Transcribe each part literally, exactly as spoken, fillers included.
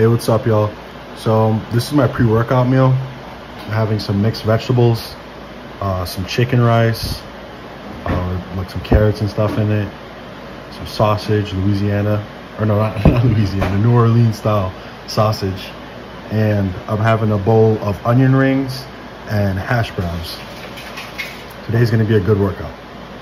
Hey, what's up, y'all? So this is my pre-workout meal. I'm having some mixed vegetables, uh, some chicken rice, uh, like some carrots and stuff in it, some sausage, Louisiana, or no, not, not Louisiana, New Orleans style sausage, and I'm having a bowl of onion rings and hash browns. Today's gonna be a good workout.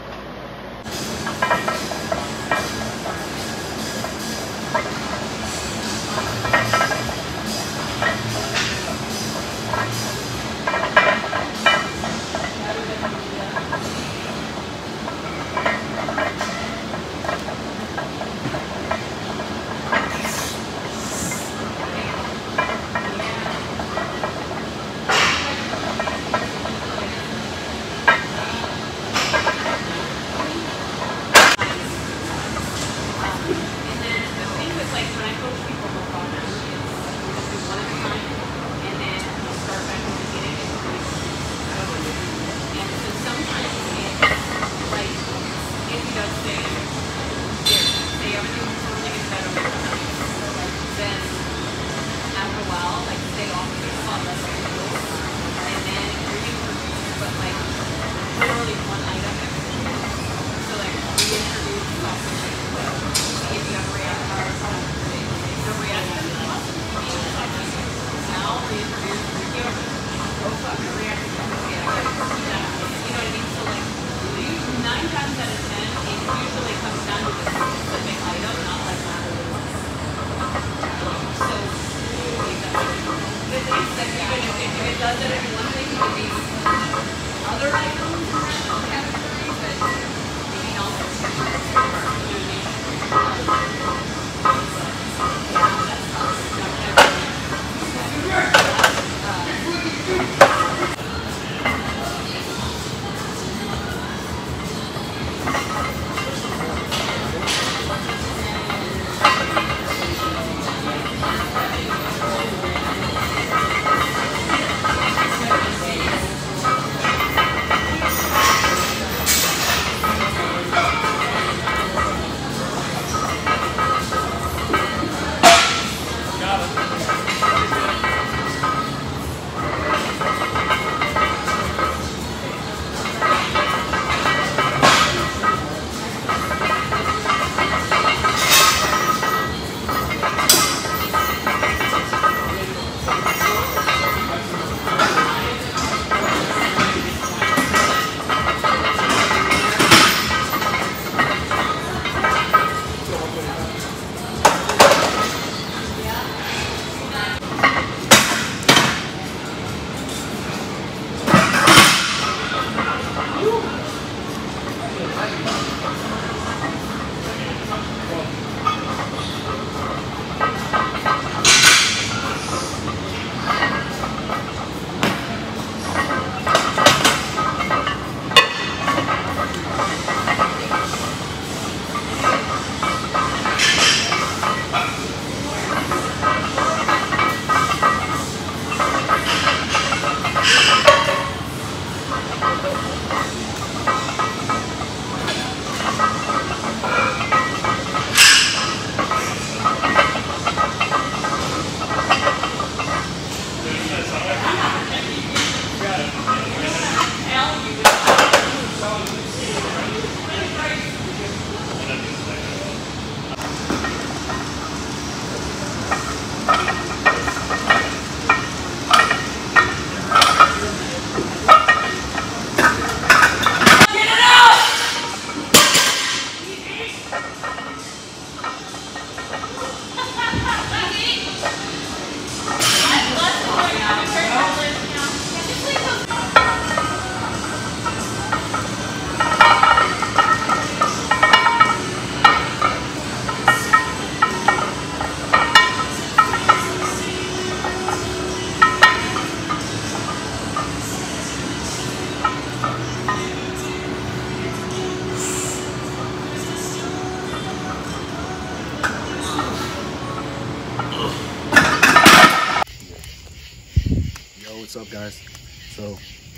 What's up, guys? So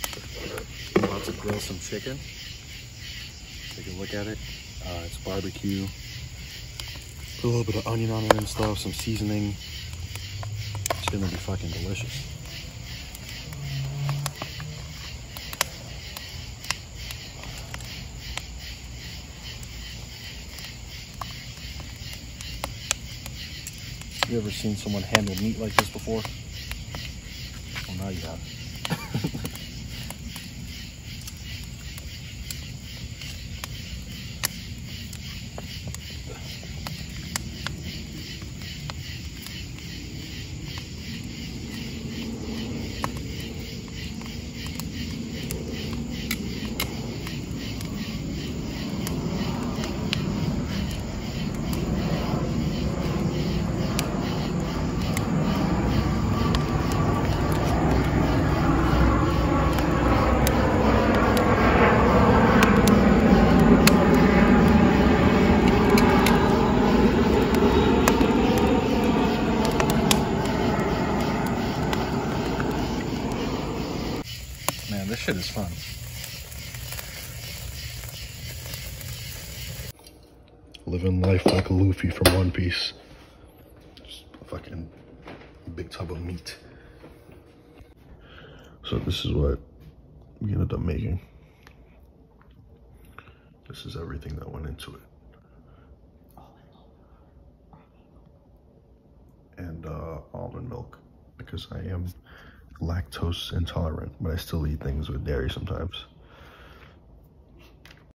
I'm about to grill some chicken. Take a look at it. Uh, it's barbecue. Put a little bit of onion on it and stuff, some seasoning, gonna be fucking delicious. You ever seen someone handle meat like this before? Well, now you have. Man, this shit is fun. Living life like a Luffy from One Piece. Just a fucking big tub of meat. So this is what we ended up making. This is everything that went into it. And uh, almond milk, because I am lactose intolerant, but I still eat things with dairy sometimes.